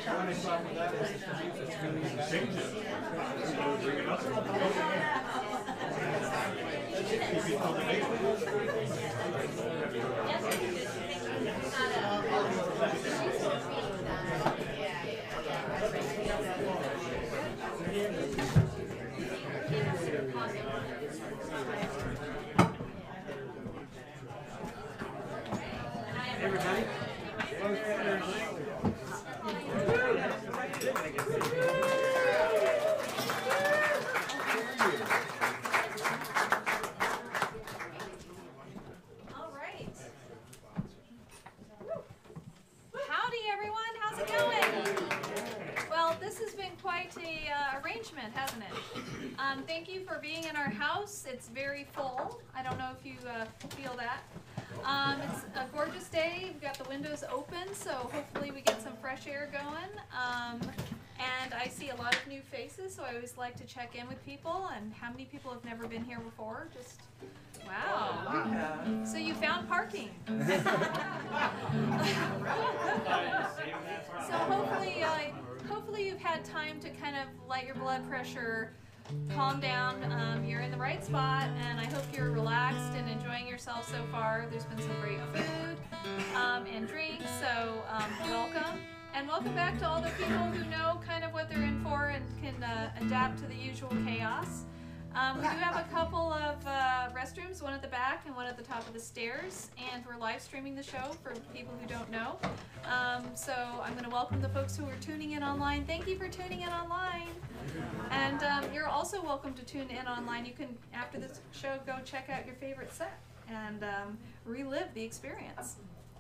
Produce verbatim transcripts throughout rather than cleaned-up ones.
Hasn't it? Um, thank you for being in our house. It's very full. I don't know if you uh, feel that. Um, it's a gorgeous day. We've got the windows open, so hopefully we get some fresh air going. Um, and I see a lot of new faces, so I always like to check in with people. And how many people have never been here before? Just wow. So you found parking. So hopefully, uh, hopefully you've had time to kind of let your blood pressure calm down. Um, you're in the right spot, and I hope you're relaxed and enjoying yourself so far. There's been some great food um, and drinks, so um, welcome. And welcome back to all the people who know kind of what they're in for and can uh, adapt to the usual chaos. Um, we do have a couple of uh, restrooms, one at the back and one at the top of the stairs, and we're live streaming the show for people who don't know. Um, so I'm going to welcome the folks who are tuning in online. Thank you for tuning in online. And um, you're also welcome to tune in online. You can, after this show, go check out your favorite set and um, relive the experience.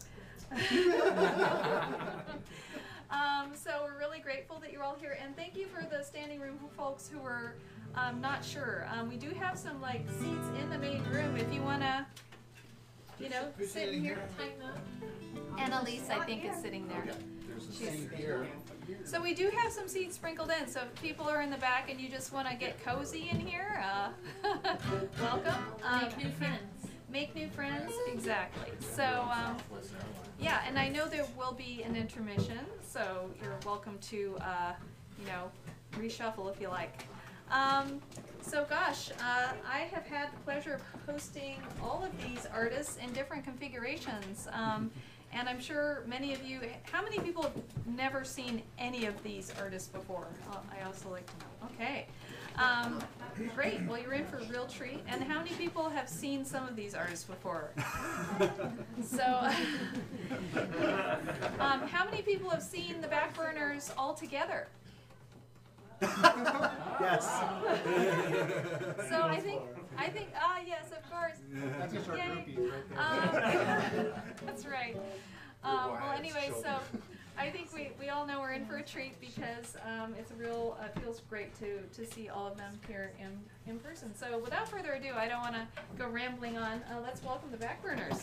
um, so we're really grateful that you're all here, and thank you for the standing room folks who were um, not sure. Um, we do have some like seats in the main room if you want to, you know, sit in here. And Elise, I think, is sitting there. She's here. So we do have some seats sprinkled in, so if people are in the back and you just want to get cozy in here, uh, welcome. Um, Make new friends. Make new friends, exactly. So, um, yeah, and I know there will be an intermission, so you're welcome to, uh, you know, reshuffle if you like. Um, so, gosh, uh, I have had the pleasure of hosting all of these artists in different configurations. Um, And I'm sure many of you, how many people have never seen any of these artists before? Oh, I also like to know. Okay. Um, great. Well, you're in for a real treat. And how many people have seen some of these artists before? So, um, how many people have seen the Backburners all together? Yes. So I think, I think, ah, yes, of course. That's just our Yay. groupies right there. Um, that's right. Um, well, anyway, so I think we, we all know we're in for a treat because um, it's a real, uh, feels great to, to see all of them here in, in person. So without further ado, I don't want to go rambling on. Uh, let's welcome the Backburners.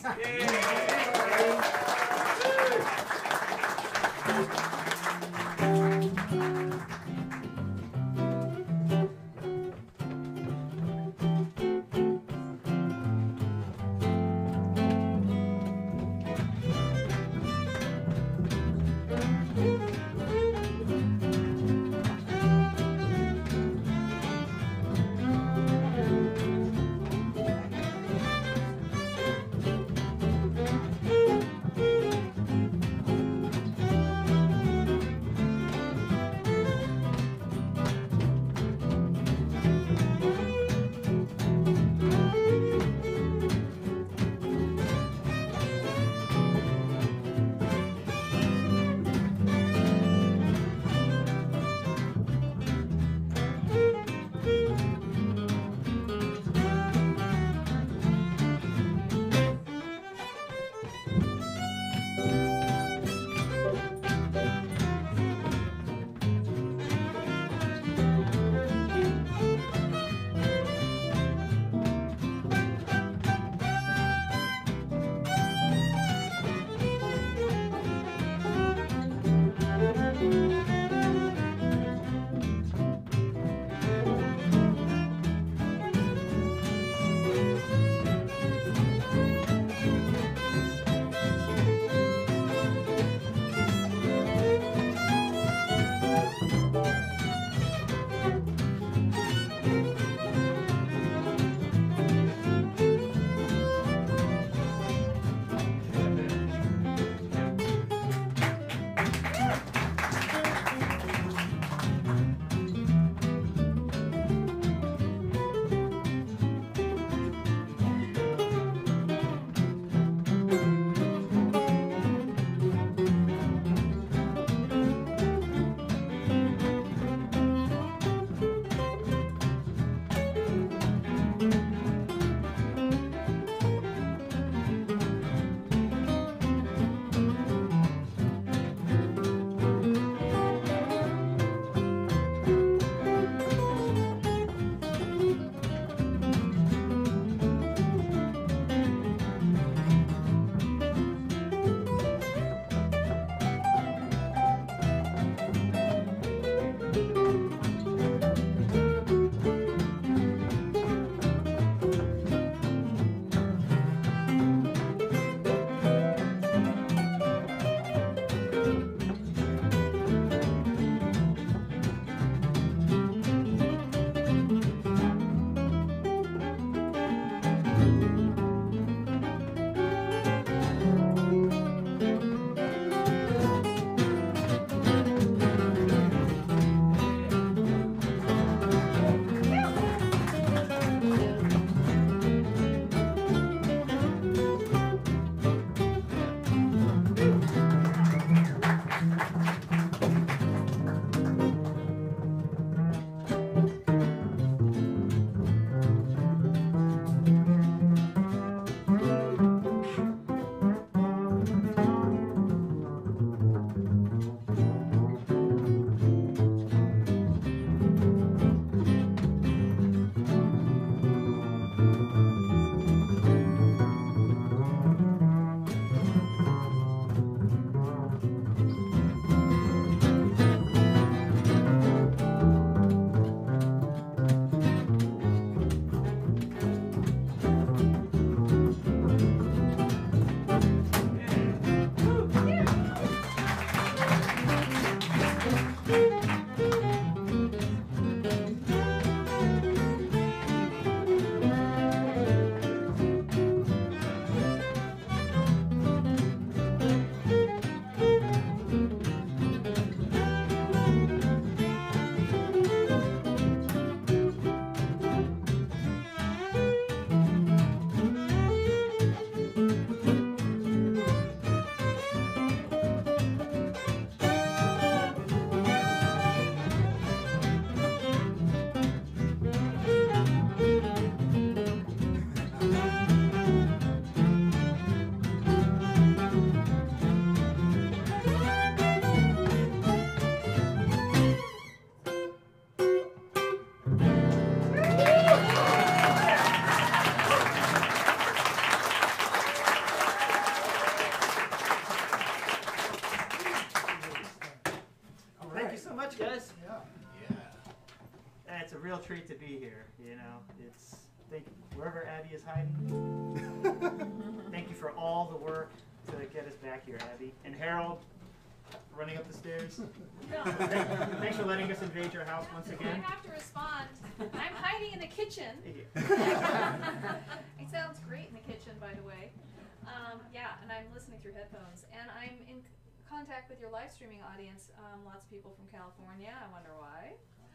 Treat to be here, you know. It's thank wherever Abby is hiding. Thank you for all the work to get us back here, Abby. And Harold, running up the stairs. No. Thanks for letting us invade your house once again. I have to respond. I'm hiding in the kitchen. It sounds great in the kitchen, by the way. Um, yeah, and I'm listening through headphones, and I'm in contact with your live streaming audience. Um, lots of people from California. I wonder why.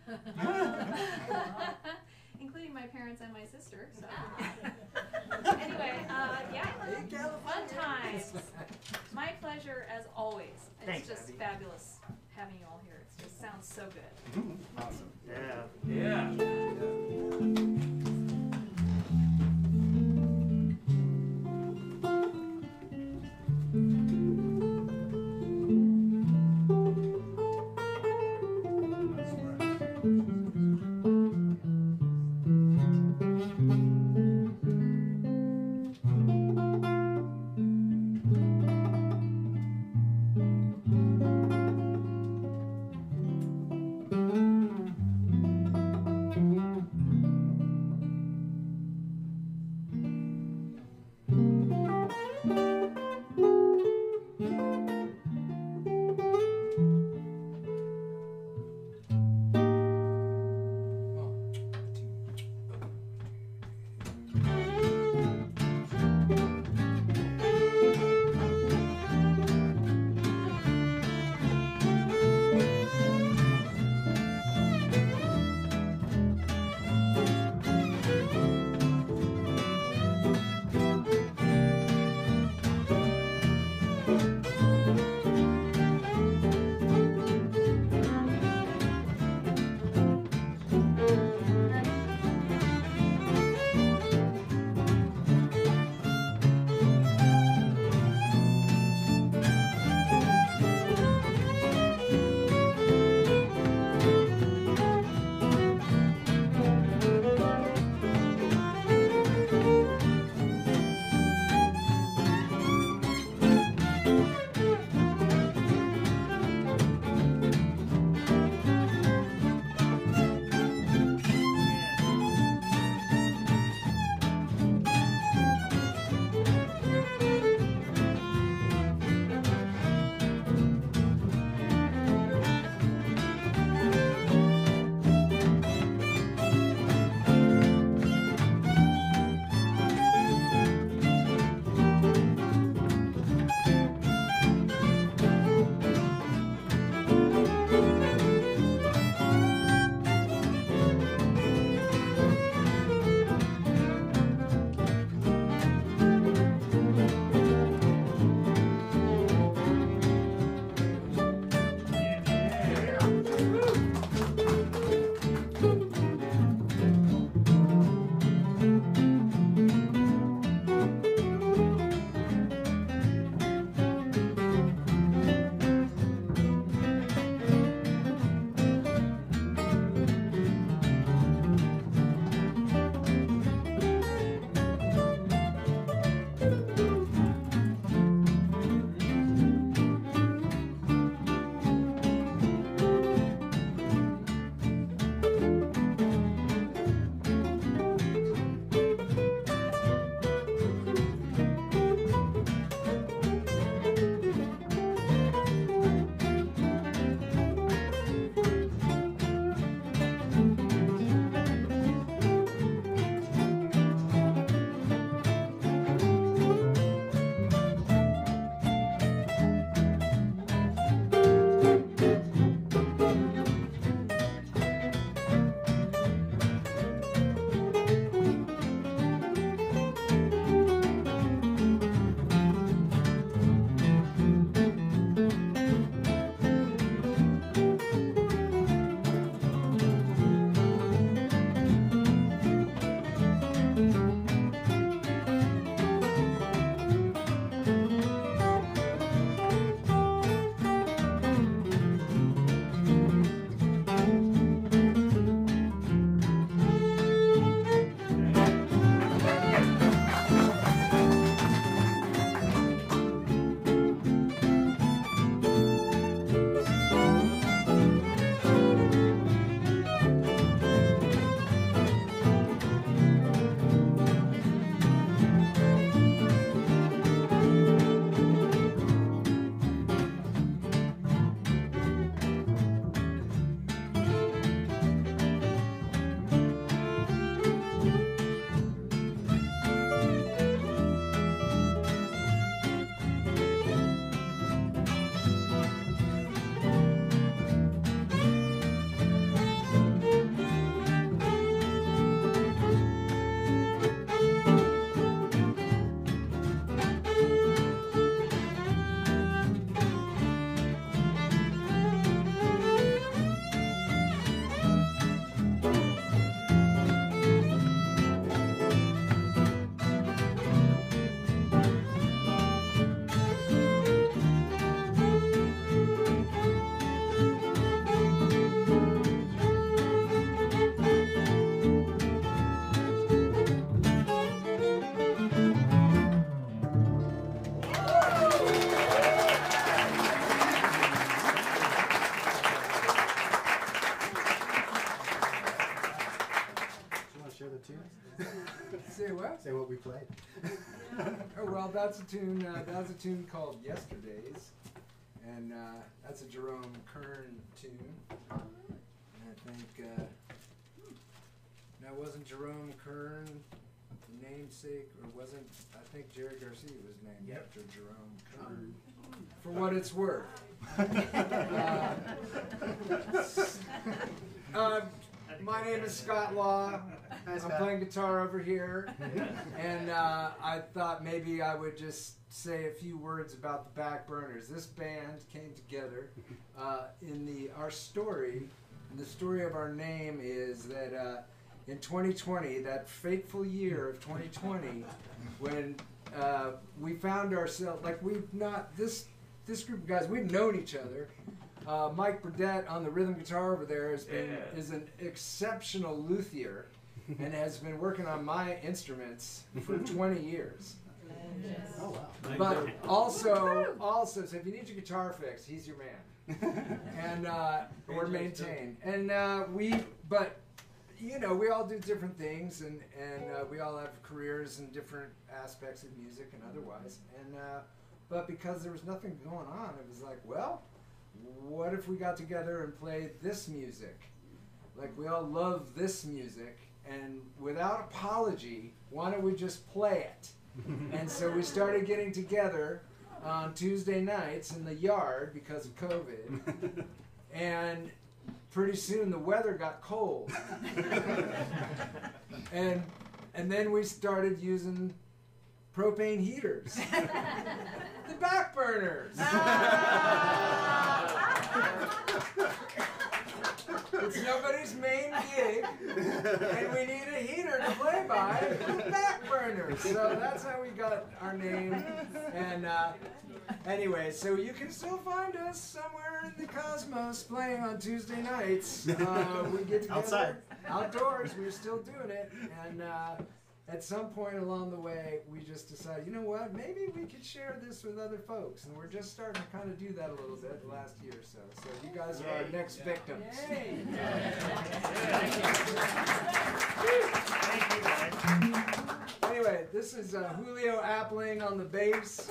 Including my parents and my sister. So anyway, uh, yeah, fun times. My pleasure as always. It's Thanks, just Abby. fabulous having you all here. It just sounds so good. Awesome. Yeah. Yeah. we played. Oh, well, that's a tune. Uh, that's a tune called "Yesterdays," and uh, that's a Jerome Kern tune. And I think uh, now wasn't Jerome Kern the namesake, or wasn't? I think Jerry Garcia was named Yep. after Jerome Kern. For what it's worth. uh, uh, my name is Scott Law. Hi, I'm Scott. playing guitar over here, and uh, I thought maybe I would just say a few words about the Backburners. This band came together uh, in the our story. And the story of our name is that uh, in twenty twenty, that fateful year of twenty twenty, when uh, we found ourselves like we've not this this group of guys, we've known each other. Uh, Mike Burdette on the rhythm guitar over there has been Yeah. is an exceptional luthier and has been working on my instruments for twenty years. Oh, wow. But also, also, so if you need your guitar fixed, he's your man, and uh, or maintained. And uh, we, but you know, we all do different things, and and uh, we all have careers in different aspects of music and otherwise. And uh, but because there was nothing going on, it was like, well, what if we got together and played this music? Like, we all love this music, and without apology, why don't we just play it? And so we started getting together on Tuesday nights in the yard because of COVID, and pretty soon the weather got cold. and and then we started using propane heaters. The Backburners. It's nobody's main gig, and we need a heater to play by. The Backburners. So that's how we got our name. And uh, anyway, so you can still find us somewhere in the cosmos playing on Tuesday nights. Uh, we get together Outside. outdoors. We're still doing it, and. Uh, At some point along the way, we just decided, you know what, maybe we could share this with other folks. And we're just starting to kind of do that a little bit the last year or so. So you guys are our next victims. Thank you, guys. Anyway, this is uh, Julio Appling on the bass.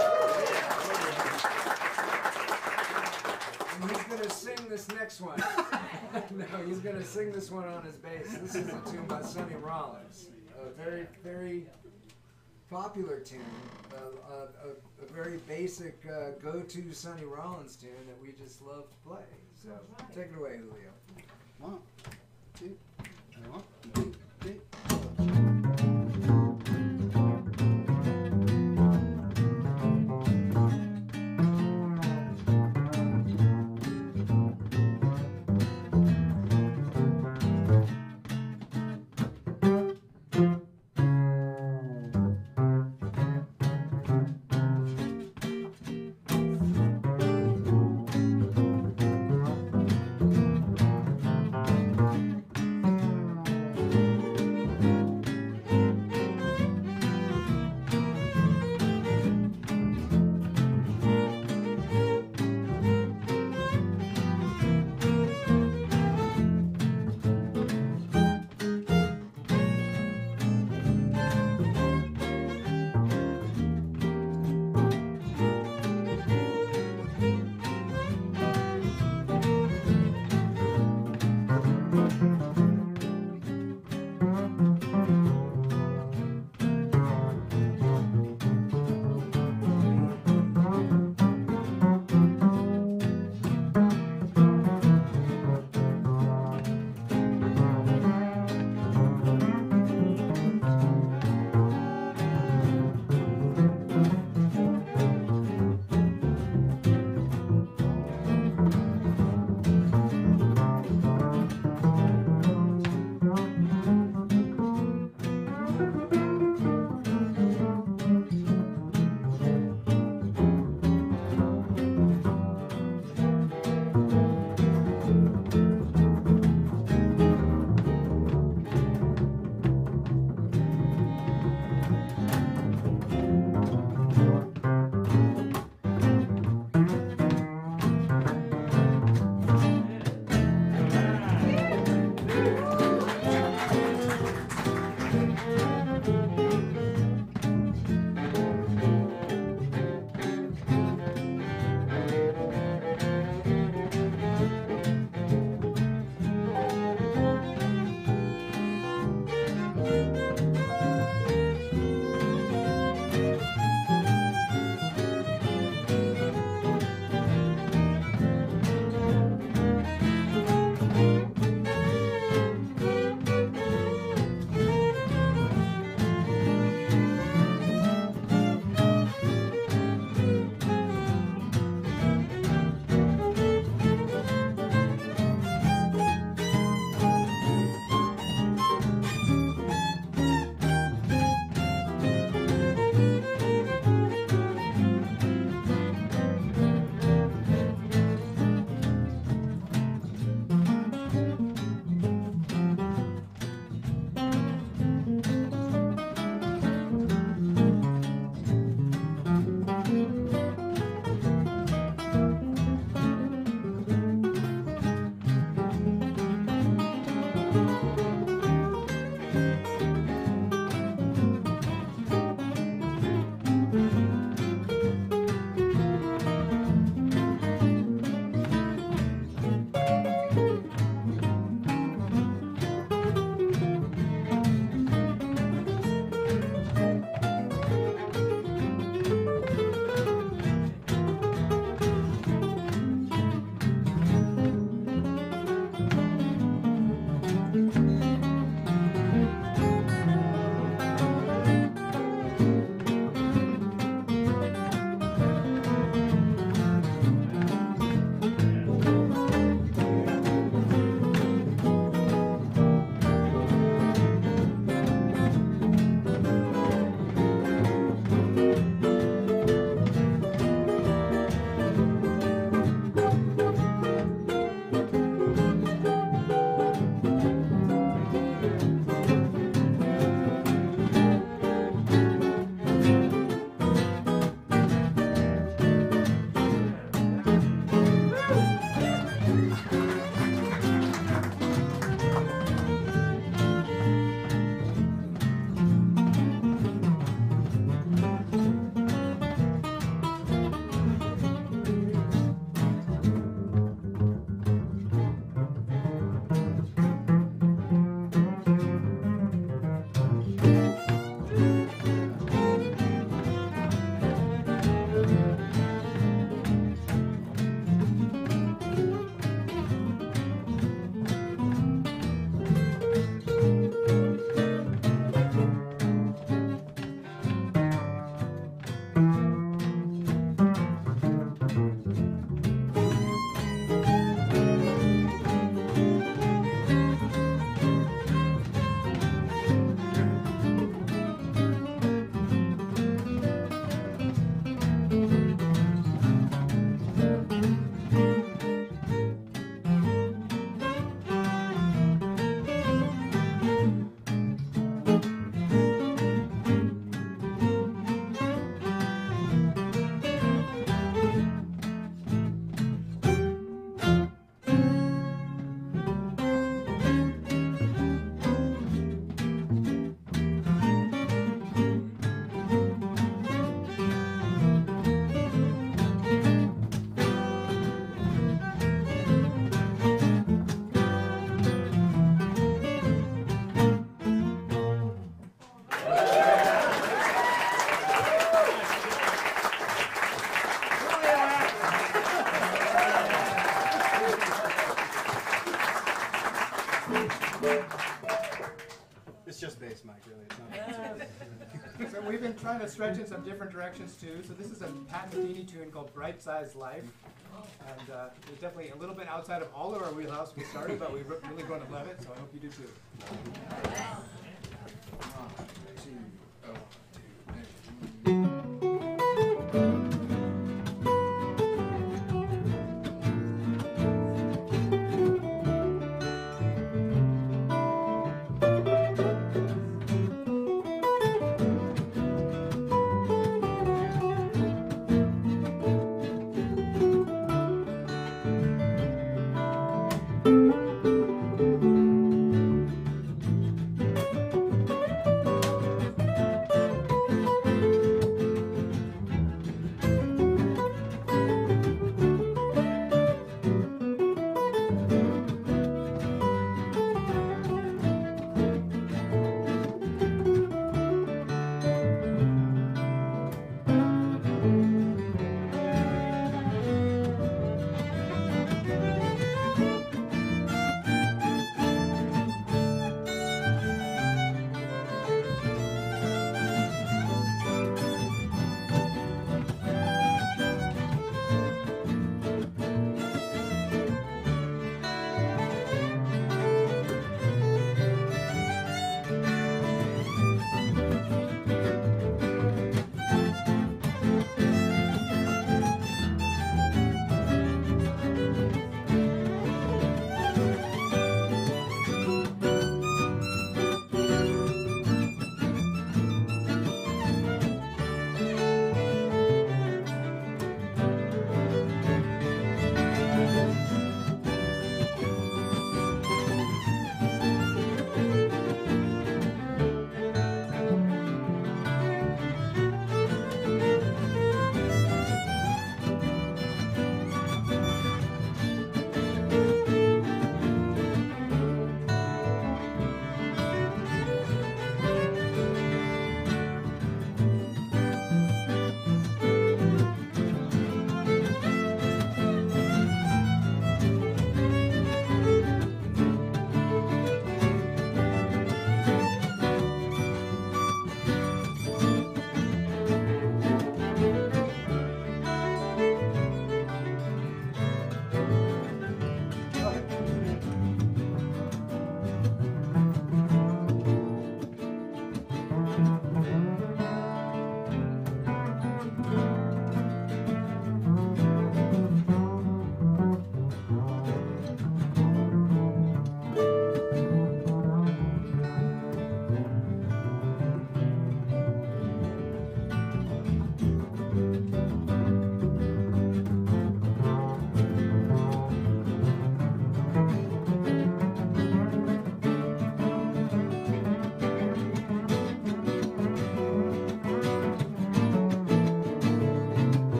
And he's going to sing this next one. No, he's going to sing this one on his bass. This is a tune by Sonny Rollins. A very, very popular tune, uh, a, a, a very basic uh, go-to Sonny Rollins tune that we just love to play. So take it away, Julio. One, two, one, two, three. Thank It's just bass, Mike, really. It's not. So we've been trying to stretch in some different directions too. So this is a Pat Metheny tune called Bright Size Life. And uh, it's definitely a little bit outside of all of our wheelhouse we started, but we're really going to love it, so I hope you do too. One, two, oh, two,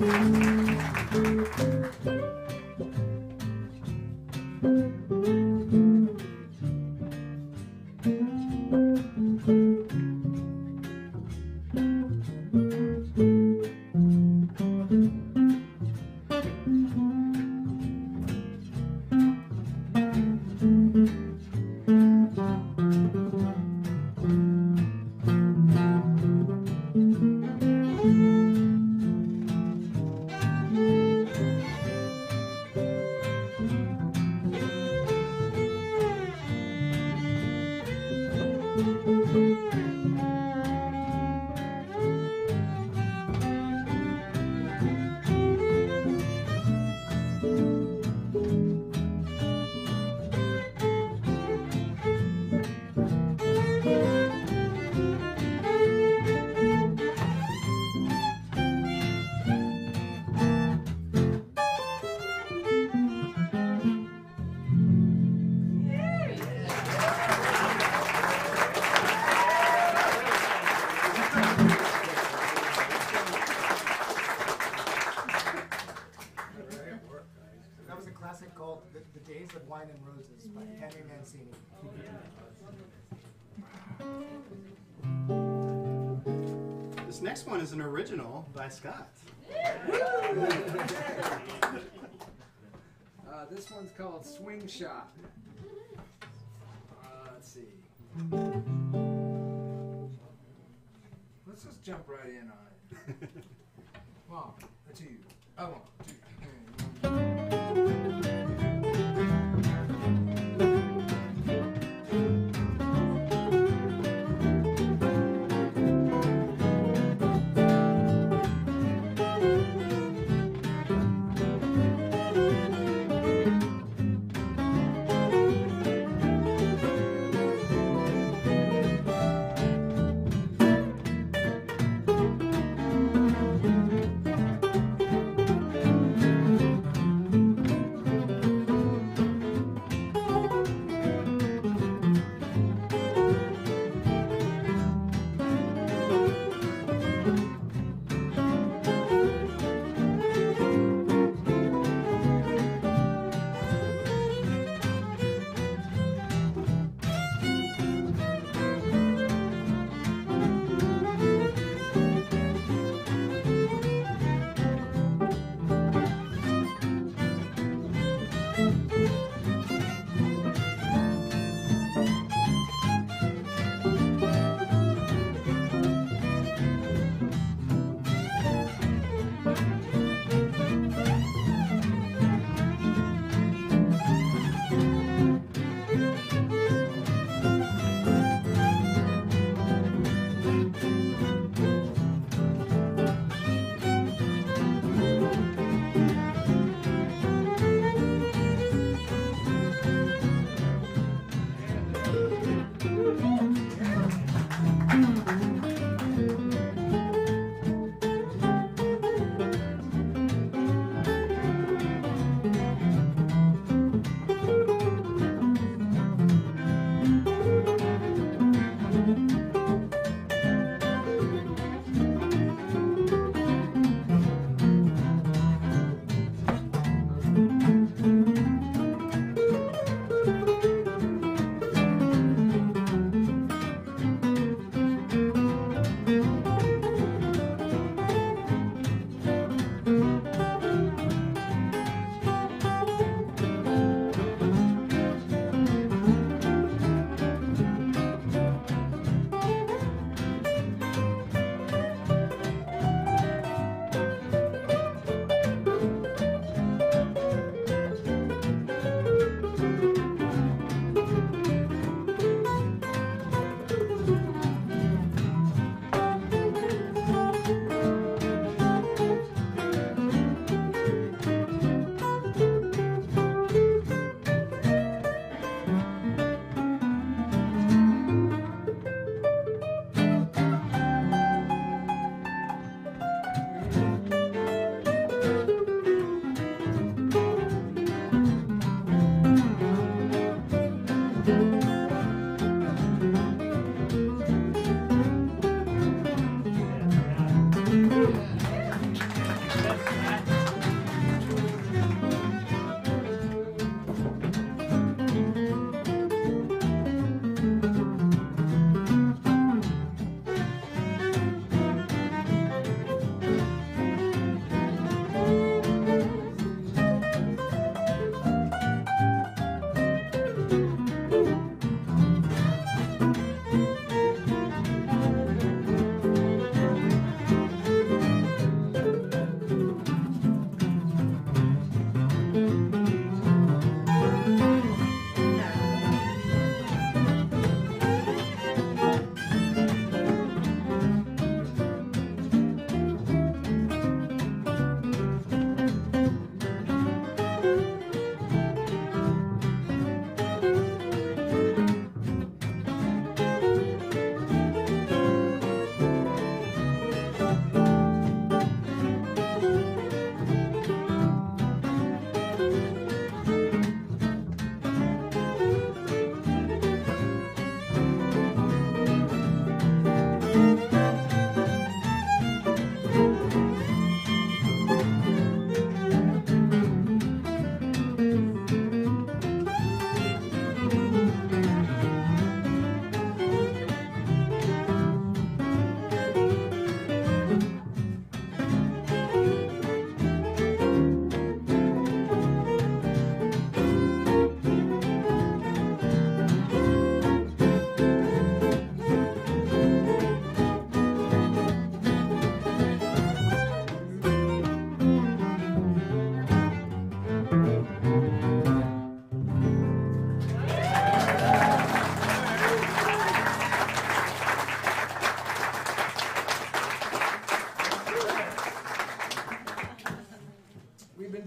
Wine and Roses by Henry Mancini. This next one is an original by Scott. uh, this one's called Swing Shot. Uh, let's see. Let's just jump right in on it. One, two, oh, one, two, three.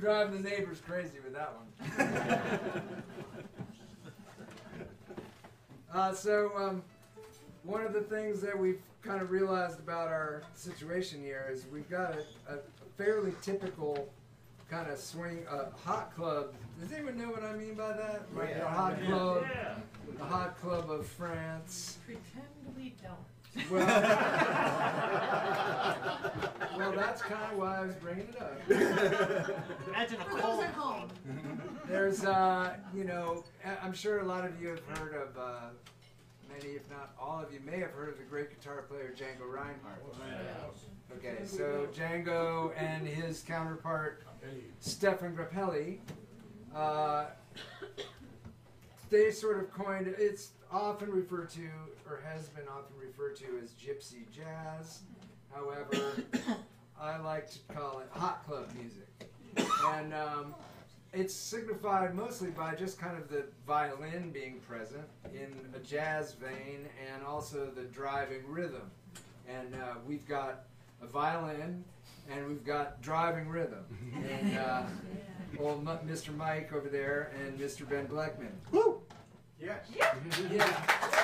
driving the neighbors crazy with that one. uh, so um, one of the things that we've kind of realized about our situation here is we've got a, a fairly typical kind of swing, uh, hot club. Does anyone know what I mean by that? Like Yeah. a hot club, Yeah. the hot club of France. Pretend we don't. Well, well, that's kind of why I was bringing it up. Imagine a For those cold. at home. There's, uh, you know, I- I'm sure a lot of you have heard of, uh, many, if not all of you, may have heard of the great guitar player Django Reinhardt. Okay, so Django and his counterpart Stefan Grappelli, uh, they sort of coined, it's often referred to, or has been often referred to as gypsy jazz. However, I like to call it hot club music. And um, it's signified mostly by just kind of the violin being present in a jazz vein and also the driving rhythm. And uh, we've got a violin and we've got driving rhythm. And uh, old M- Mister Mike over there and Mister Ben Blechman. Woo! Yes. Yeah.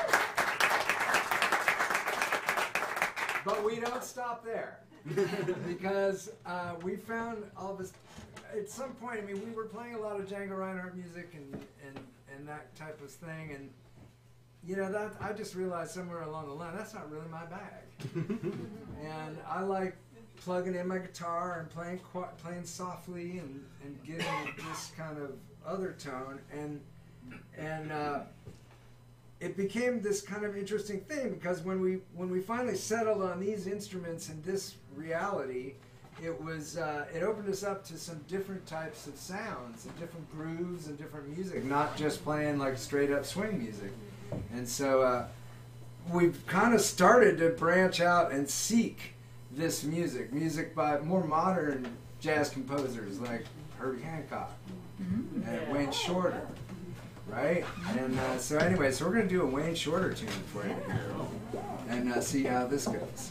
But we don't stop there because uh, we found all this. At some point, I mean, we were playing a lot of Django Reinhardt music and, and, and that type of thing, and you know that I just realized somewhere along the line that's not really my bag. And I like plugging in my guitar and playing qu- playing softly and, and getting this kind of other tone, and and uh, it became this kind of interesting thing because when we when we finally settled on these instruments and this reality, it was uh, it opened us up to some different types of sounds and different grooves and different music, not just playing like straight up swing music. And so uh, we've kind of started to branch out and seek this music, music by more modern jazz composers like Herbie Hancock Mm-hmm. and Wayne Shorter, right? And uh, so anyway, so we're going to do a Wayne Shorter tune for you here and uh, see how this goes.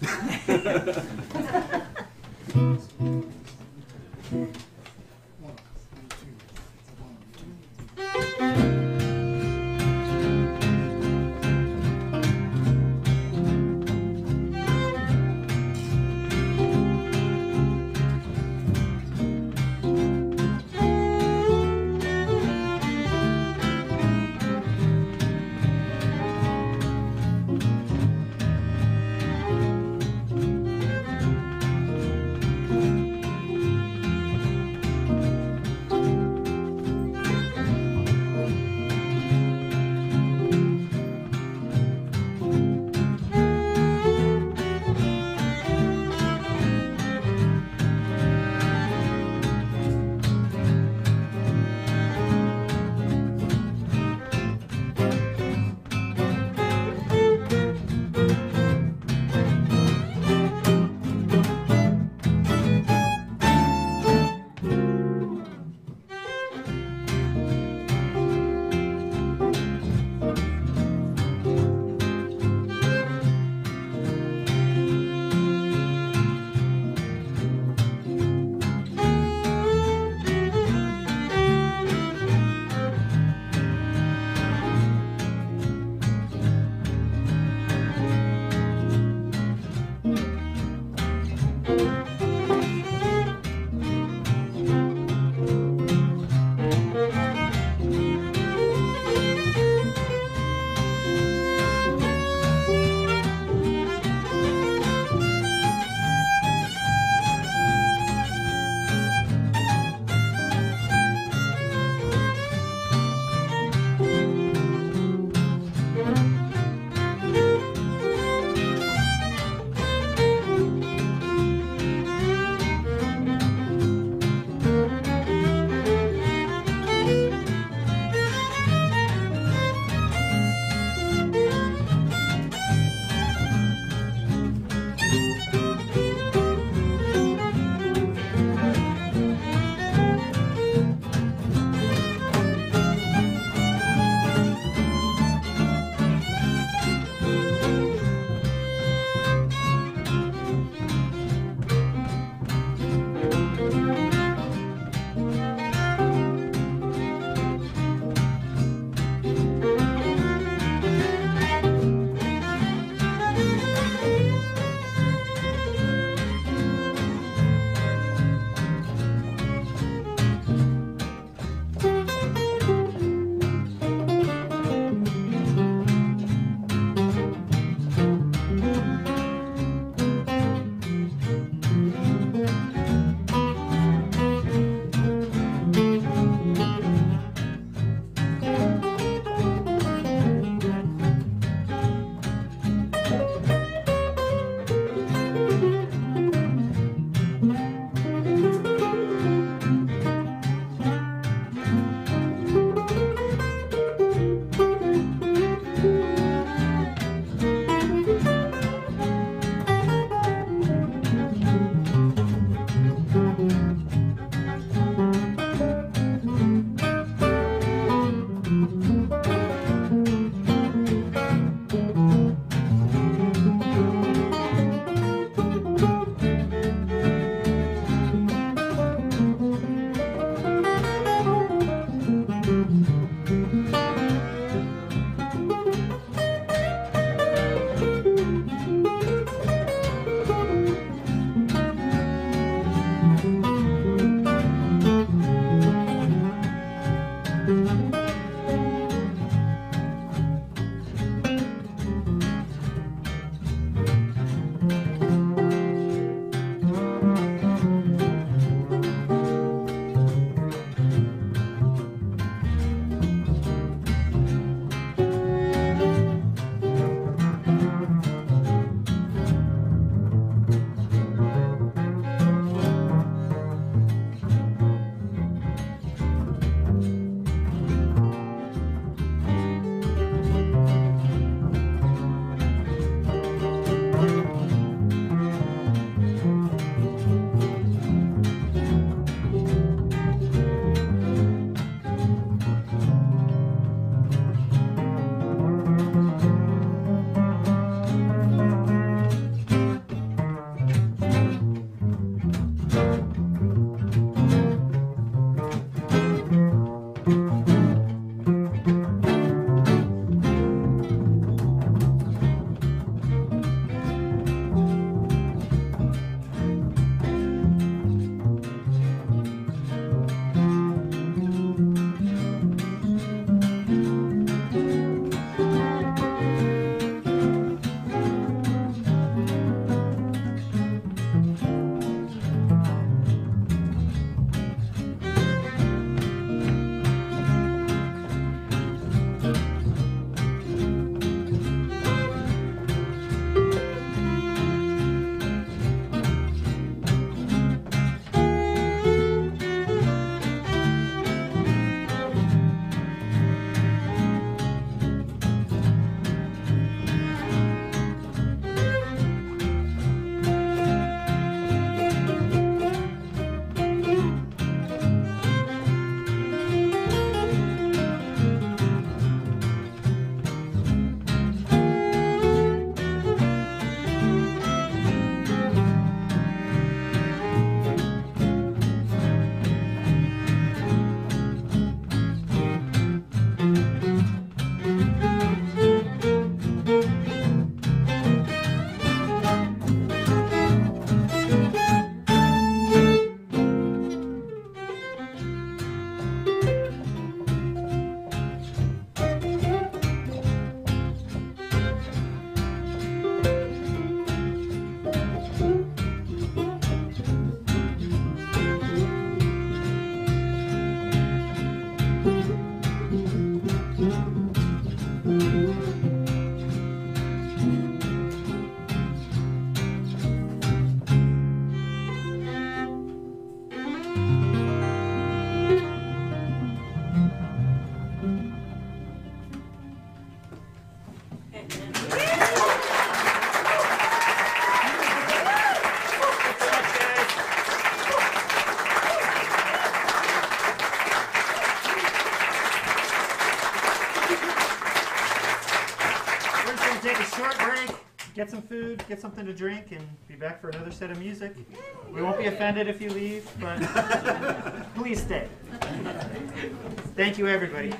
get some food, get something to drink, and be back for another set of music. We won't be offended if you leave, but please stay. Thank you, everybody.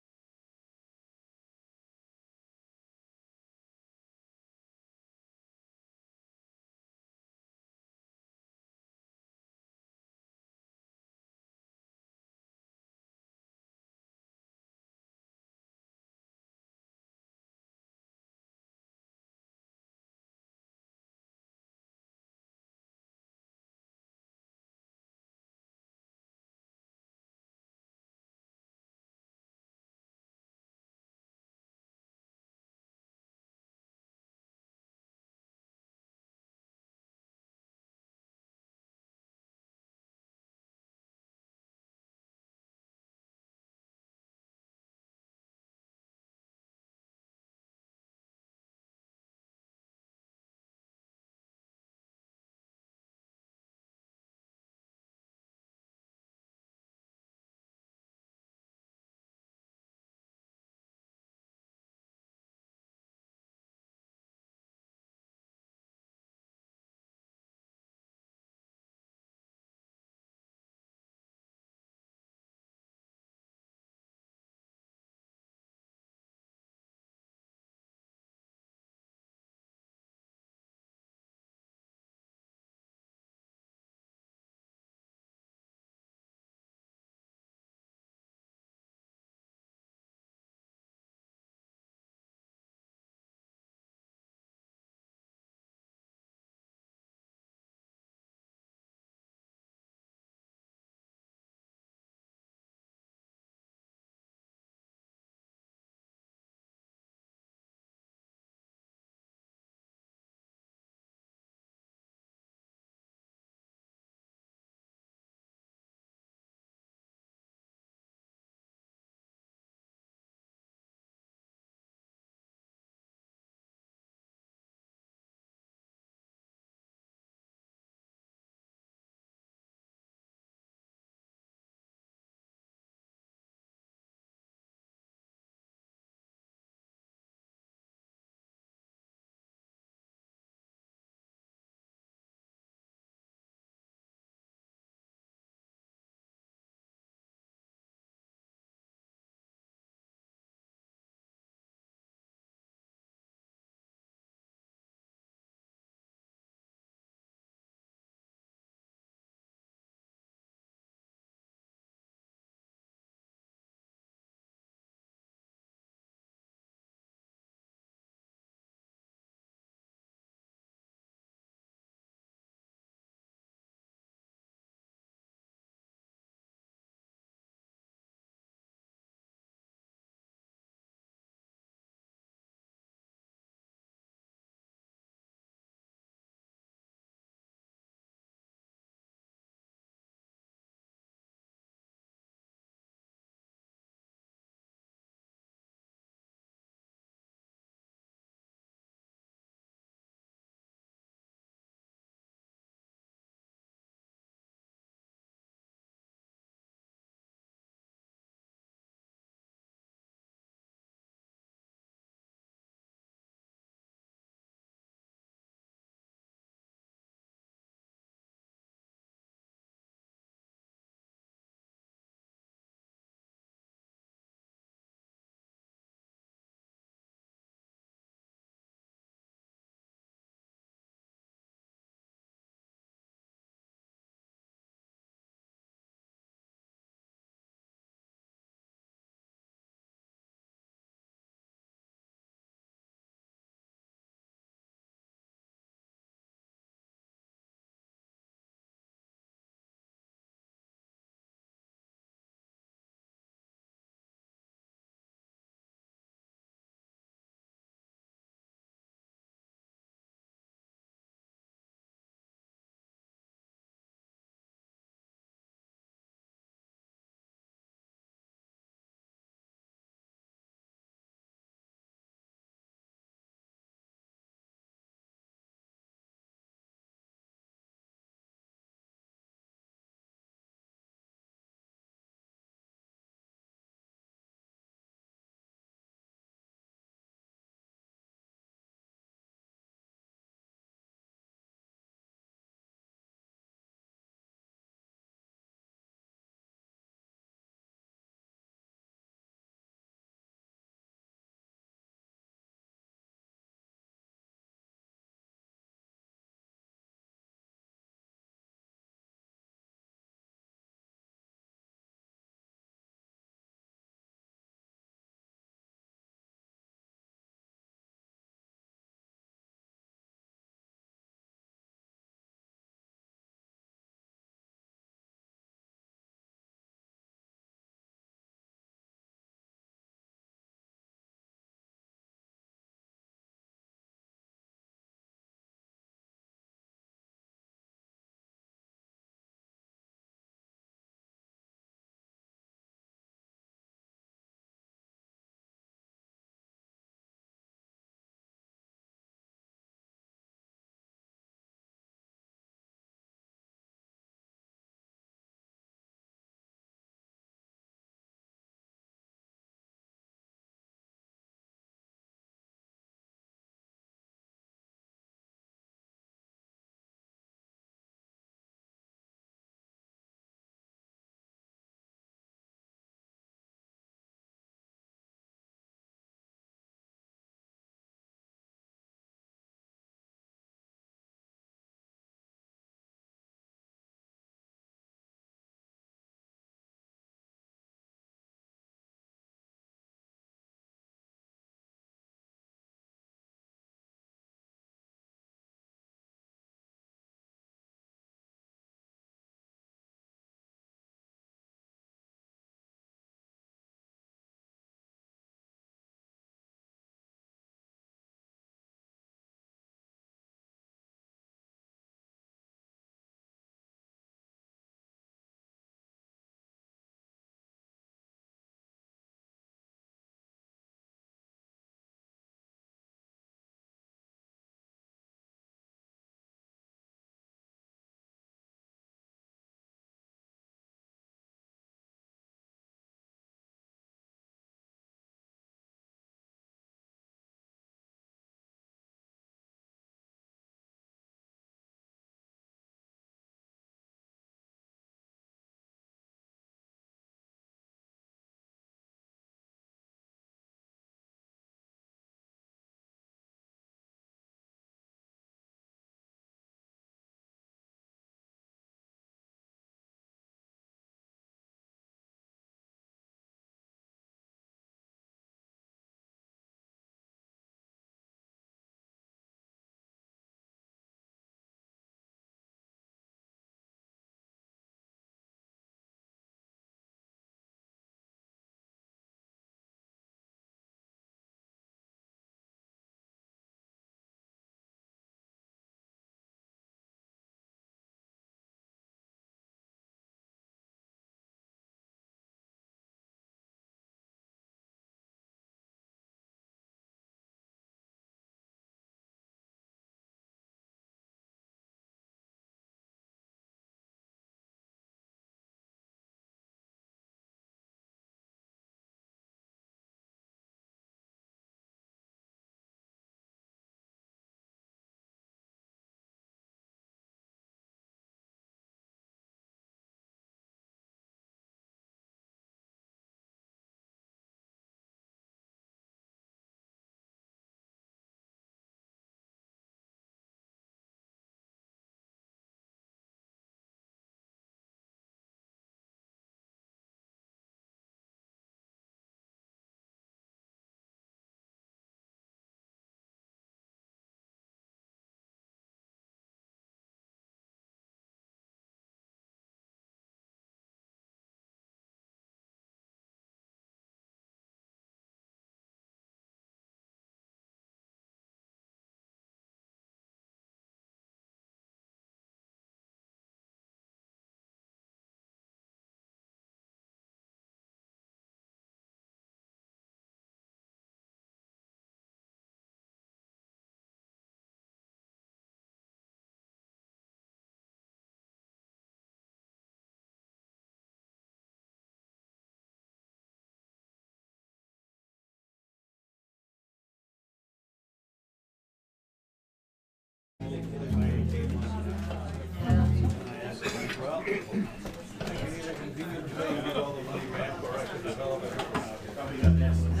Well, I can either continue to pay and get all the money back, or I can develop it. Probably got that one.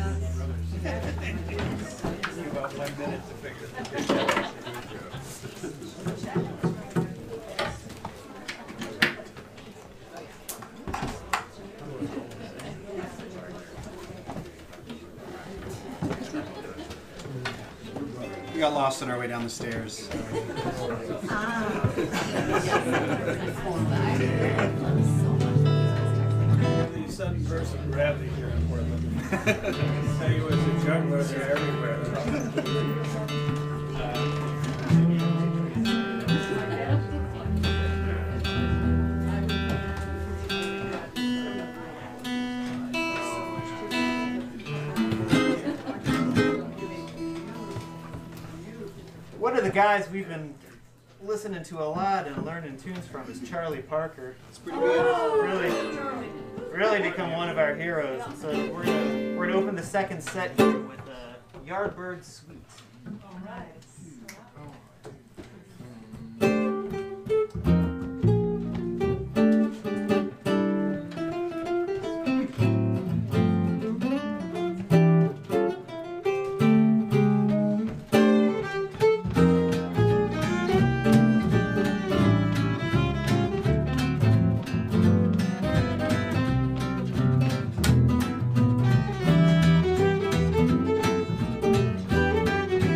About one minute to fix it. We got lost on our way down the stairs. The sudden burst of gravity here in Portland. Tell you, as a juggler, they're everywhere. One of the guys we've been listening to a lot and learning tunes from is Charlie Parker. It's pretty good. Really, really become one of our heroes. And so we're gonna we're gonna open the second set here with uh, Yardbird Suite. All right. Thank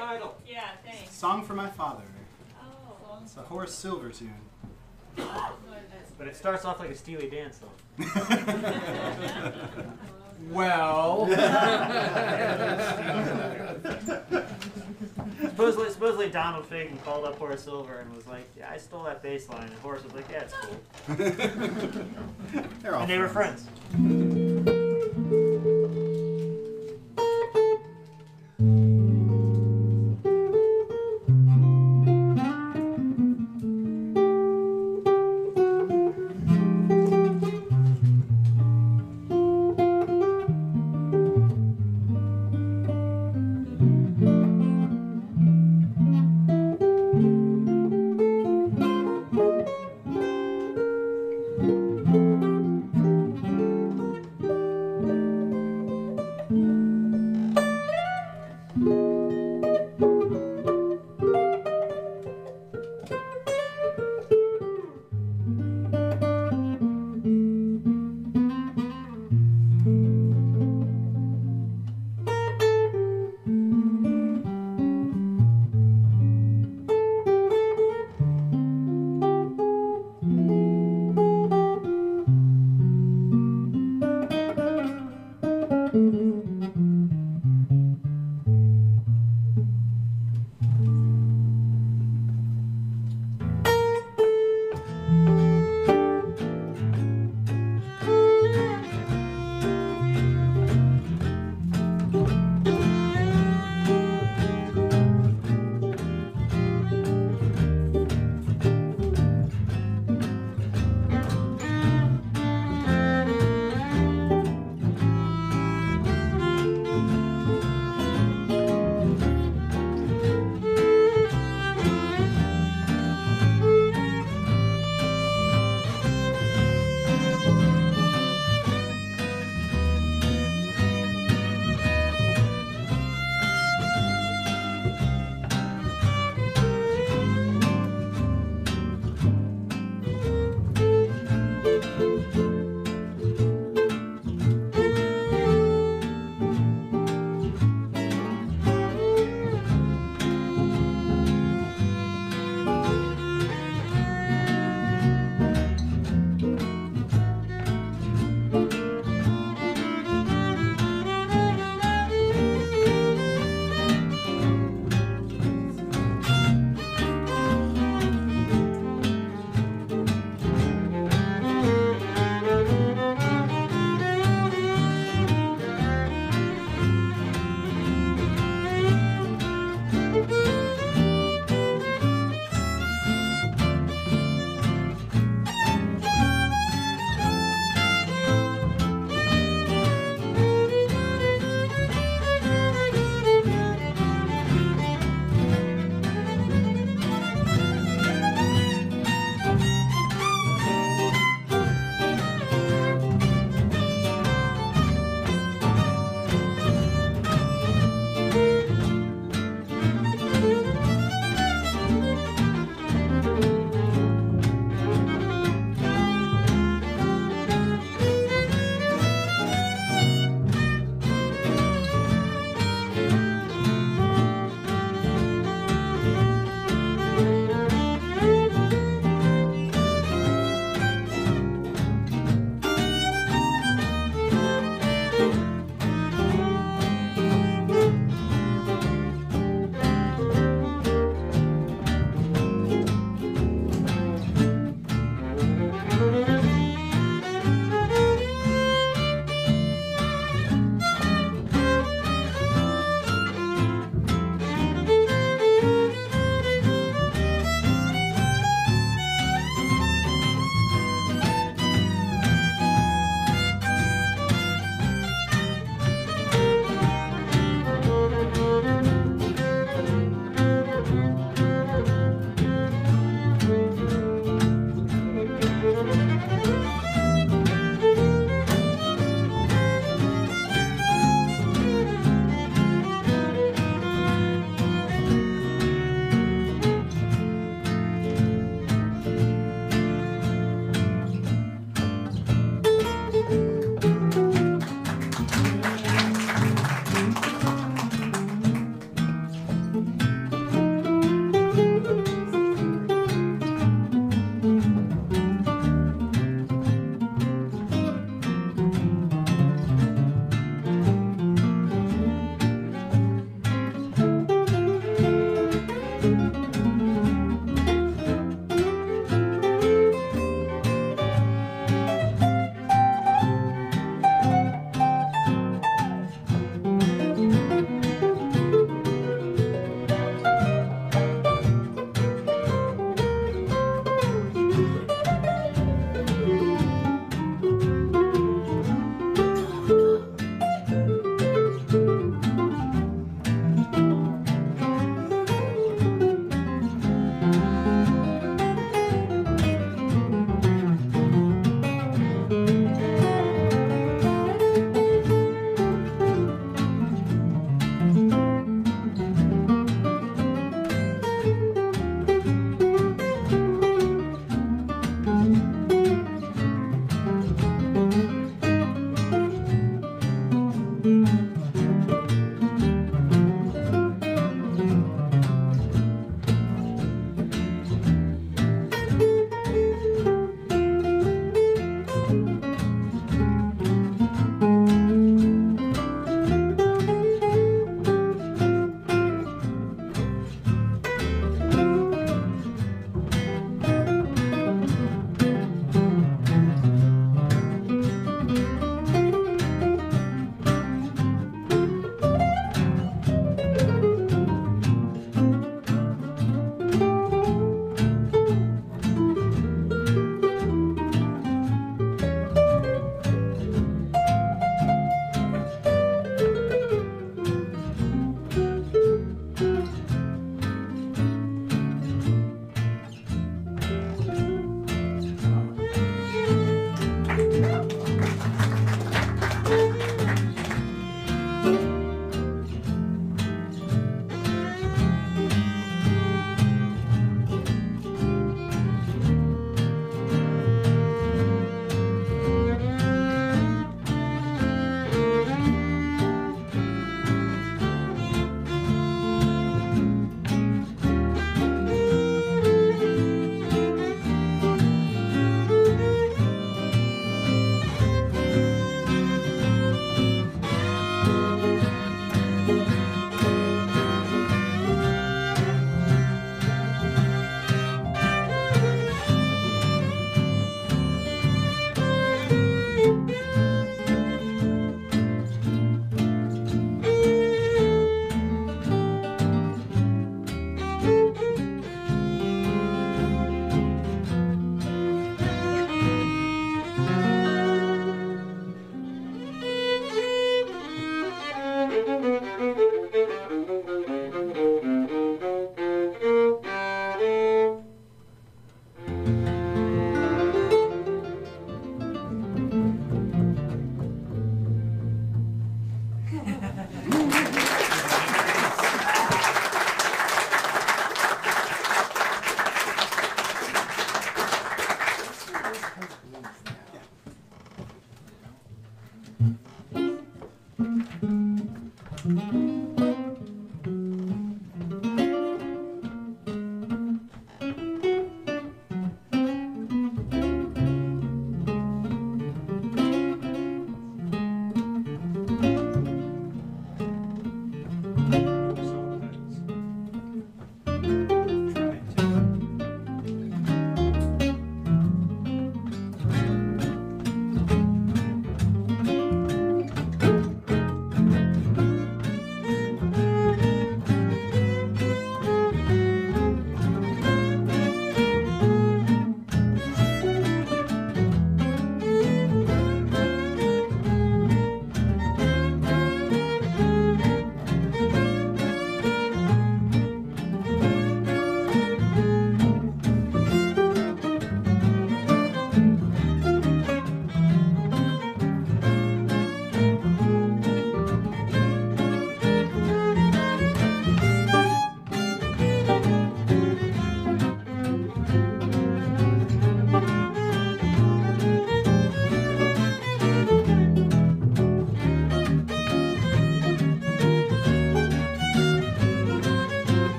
title. Yeah, thanks. Song for My Father. Oh. It's a Horace Silver tune. But it starts off like a Steely Dan song. Well. supposedly, supposedly Donald Fagen called up Horace Silver and was like, "Yeah, I stole that bass line," and Horace was like, "Yeah, it's cool." They're all And they were friends. friends.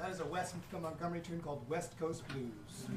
That is a Wes Montgomery tune called West Coast Blues.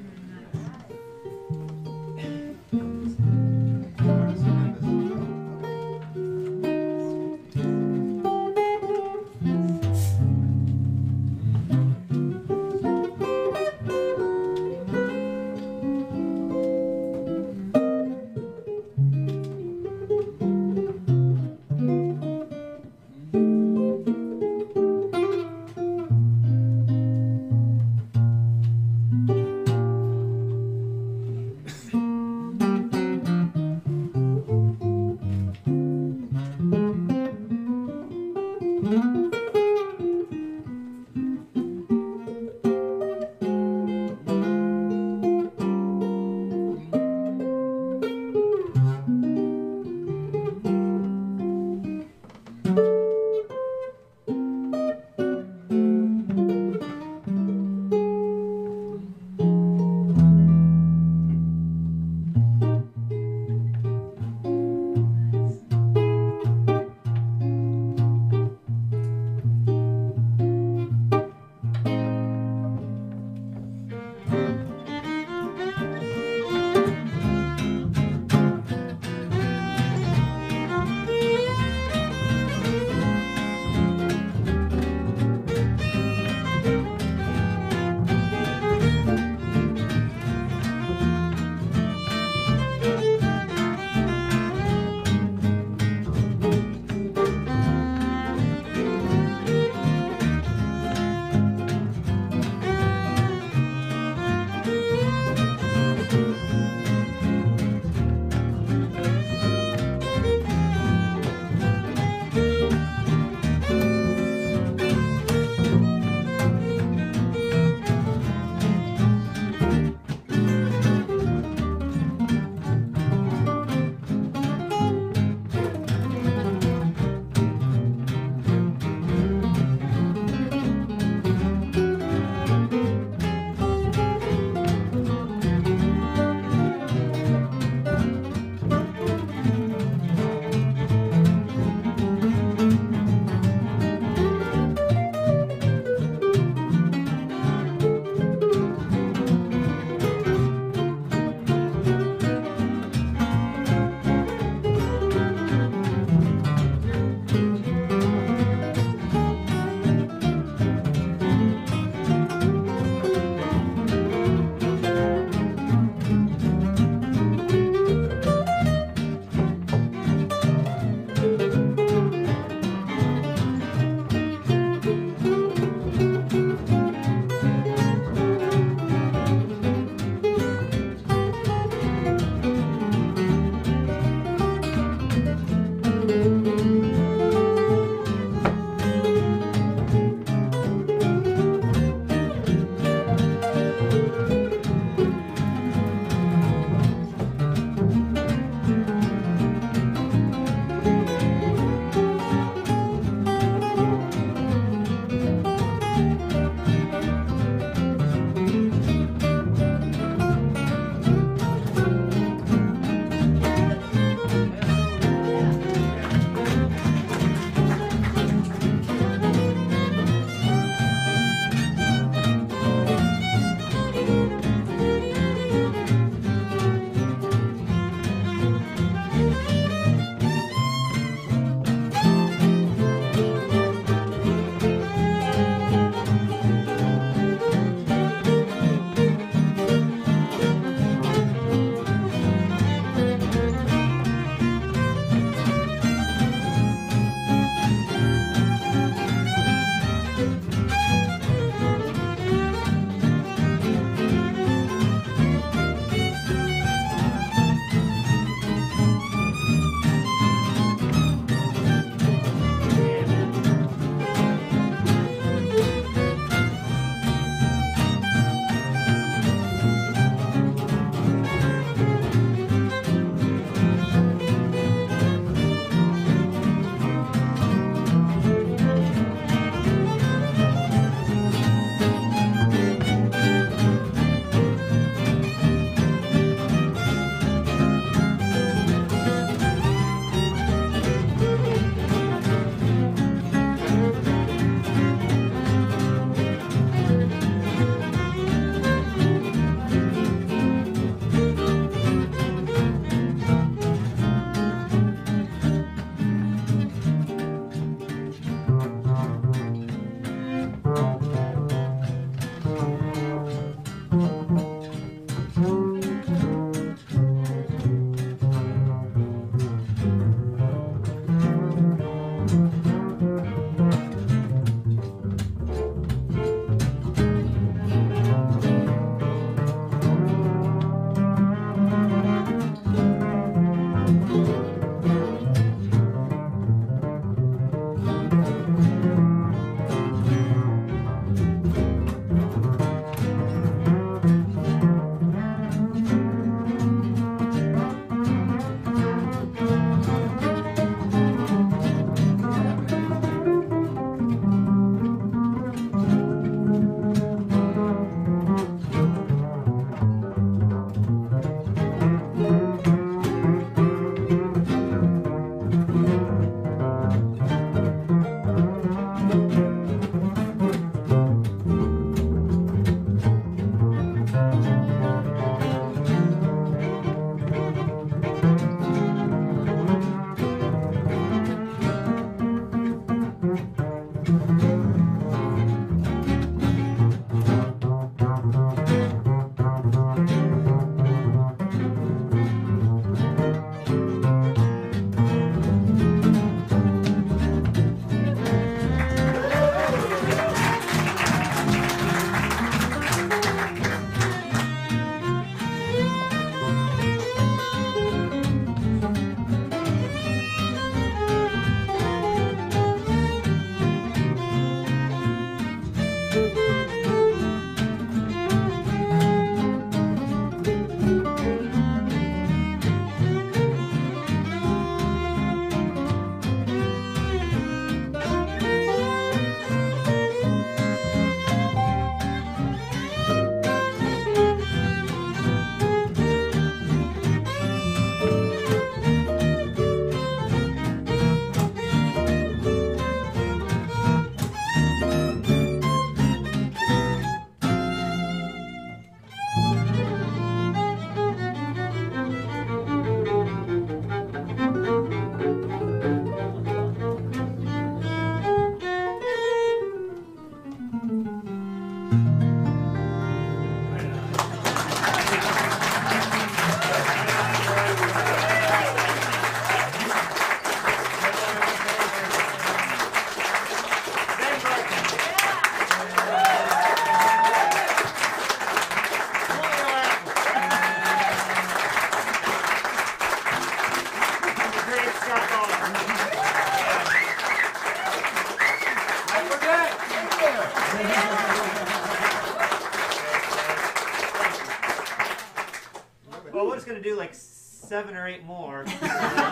gonna do like seven or eight more. We're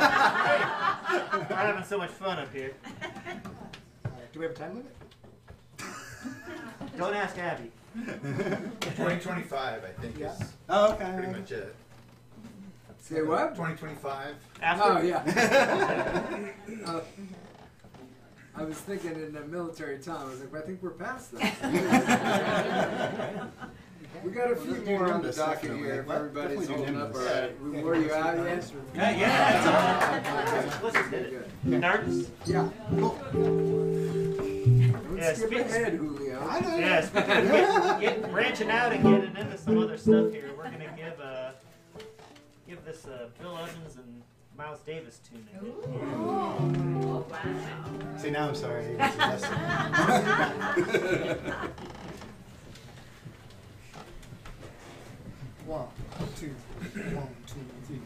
having so much fun up here. All right, do we have a time limit? Don't ask Abby. twenty twenty-five, I think, Yeah. is Oh, okay. pretty much it. Say what? twenty twenty-five. After, Oh yeah. uh, I was thinking in the military time. I was like, I think we're past that. We got a few We'll do more on the numbers, docket definitely. here. If But everybody's definitely do holding up all numbers. right. We wore you out yet? Yeah, yeah. Let's just hit it. Good. Darts? Yeah. Don't Yeah, skip speak- ahead, Julio. I know. Yeah, speaking of get, get, branching out and getting into some other stuff here, we're gonna give uh, give this uh, Bill Evans and Miles Davis tune. I think. Oh, wow. See, now I'm sorry. It's a lesson. One, two, one, two, three.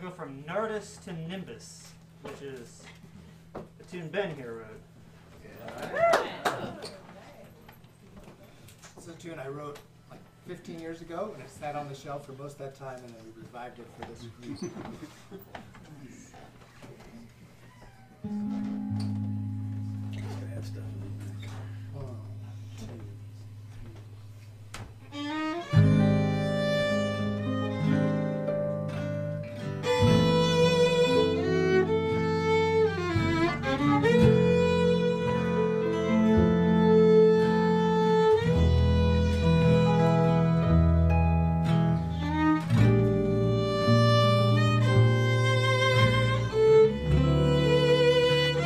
go from Nardus to Nimbus, which is a tune Ben here wrote. It's a tune I wrote like fifteen years ago, and it sat on the shelf for most of that time, and then we revived it for this music. Bad stuff. One, two. Thank you.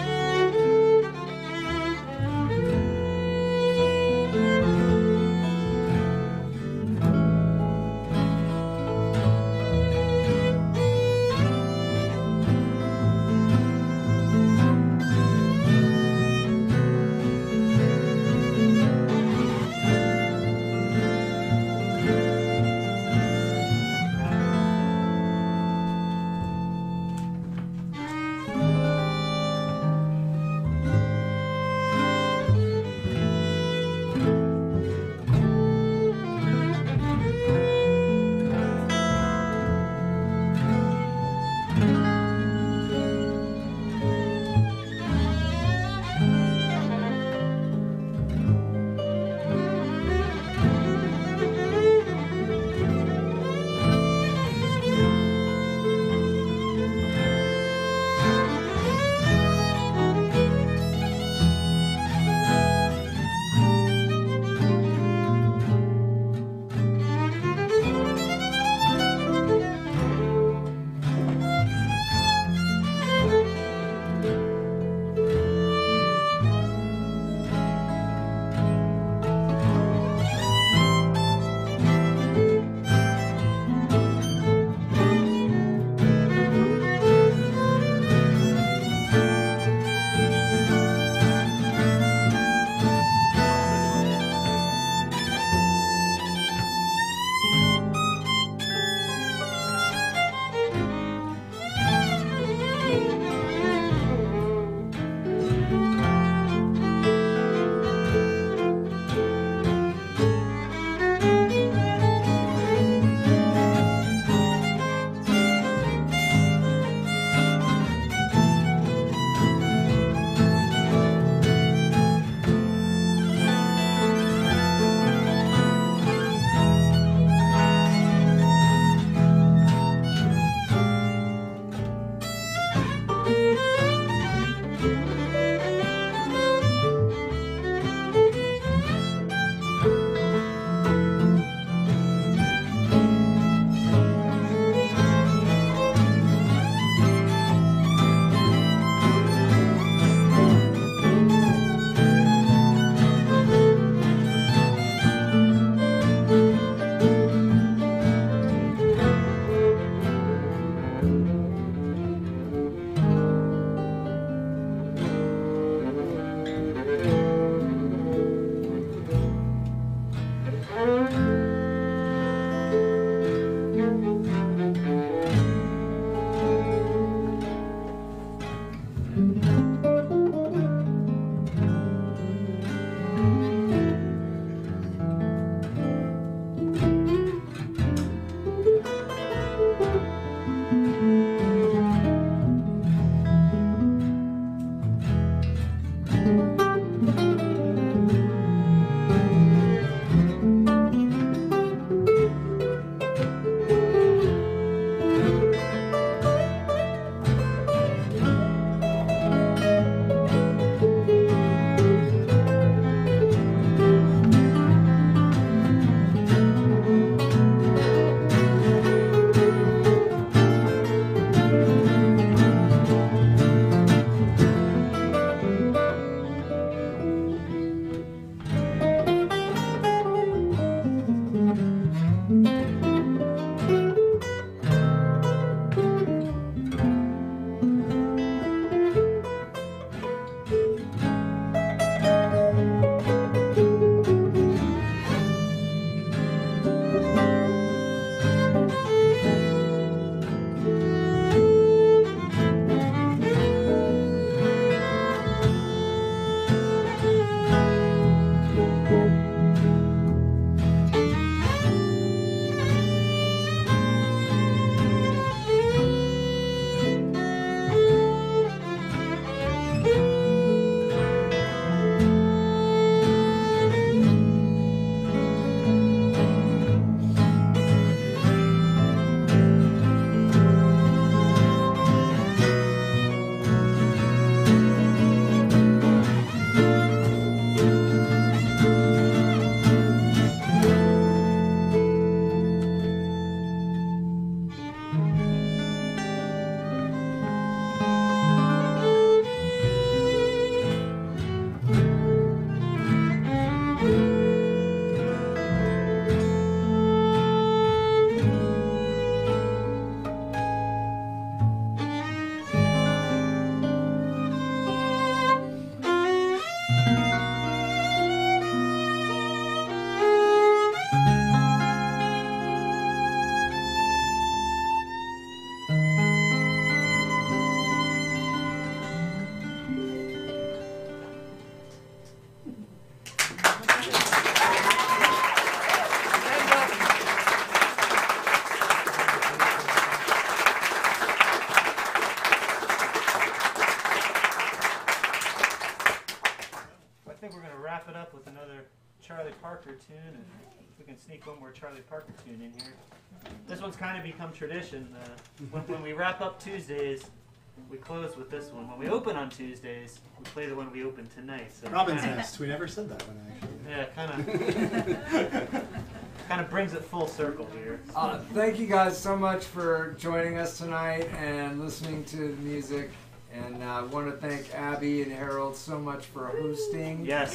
it up with another Charlie Parker tune, and we can sneak one more Charlie Parker tune in here. This one's kind of become tradition. Uh, when, when we wrap up Tuesdays, we close with this one. When we open on Tuesdays, we play the one we opened tonight. So Robin's kinda, Nest. We never said that one, actually. Yeah, kind of kind of brings it full circle here. Uh, thank you guys so much for joining us tonight and listening to the music. And I uh, want to thank Abby and Harold so much for hosting. Yes.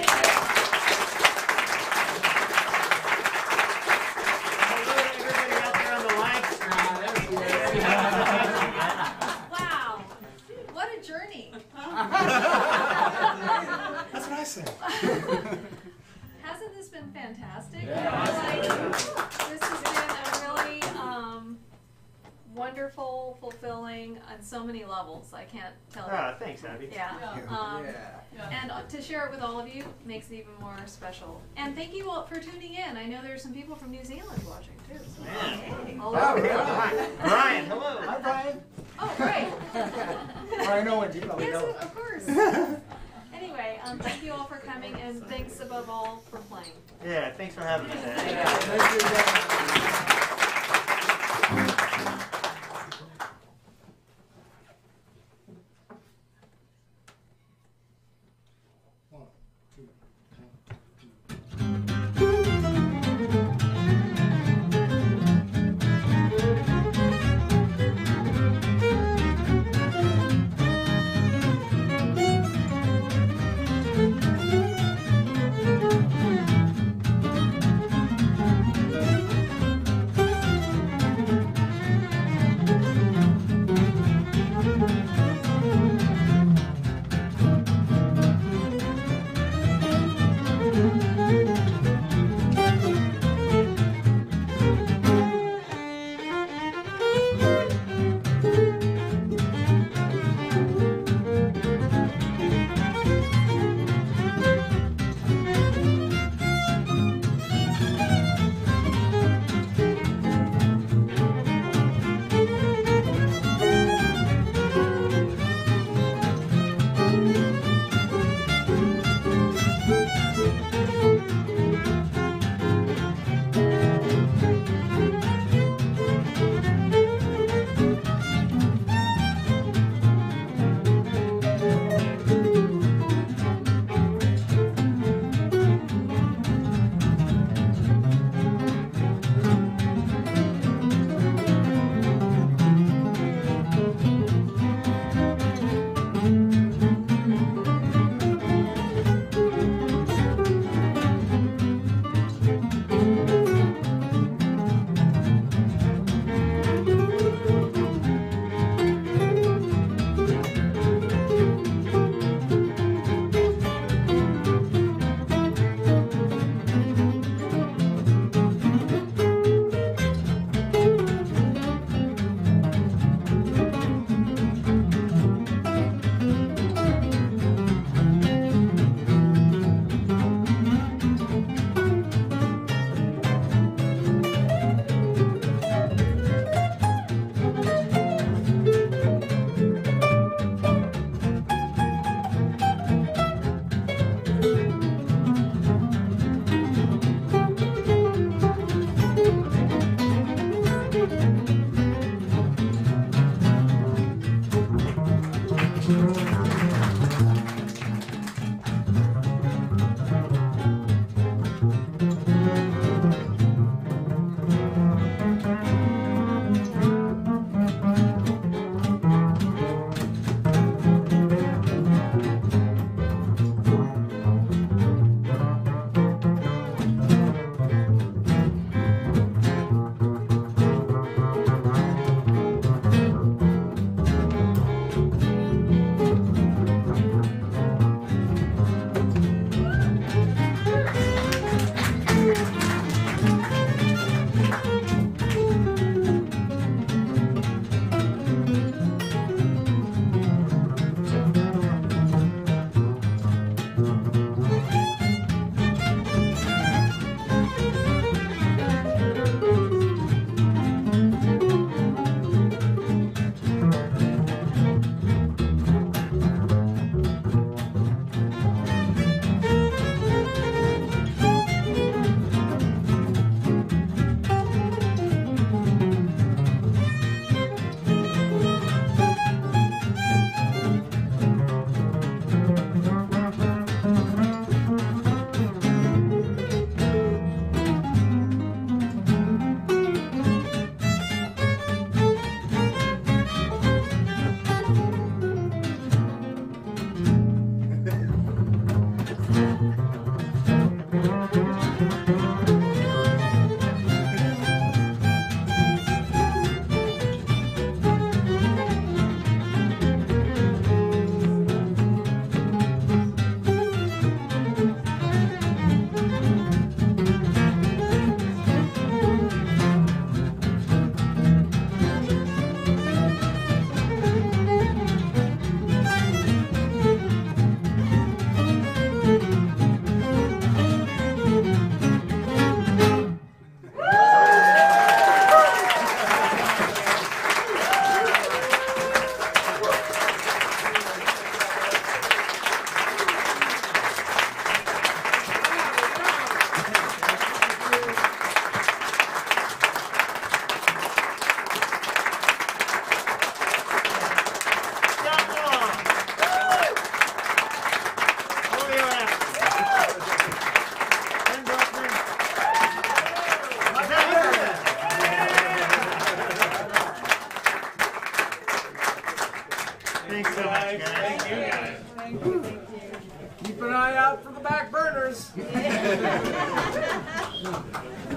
Wow, what a journey. That's what I said. Hasn't this been fantastic? Yeah. Like, this has been a really um, wonderful, fulfilling on so many levels. I can't tell you. Ah, thanks, Abby. Yeah. Um, Yeah. And uh, to share it with all of you makes it even more special. And thank you all for tuning in. I know there's some people from New Zealand watching too. So Man. all Oh, over the really? world. Brian, hello. Hi, Brian. Oh, great. Brian Owen, you probably Yes, know. of course. Anyway, um, thank you all for coming, and thanks above all for playing. Yeah, thanks for having us, Abby. Yeah, thank you guys. One, two, Thanks so much, guys. Thank you, guys. Thank you, thank you. Keep an eye out for the Backburners.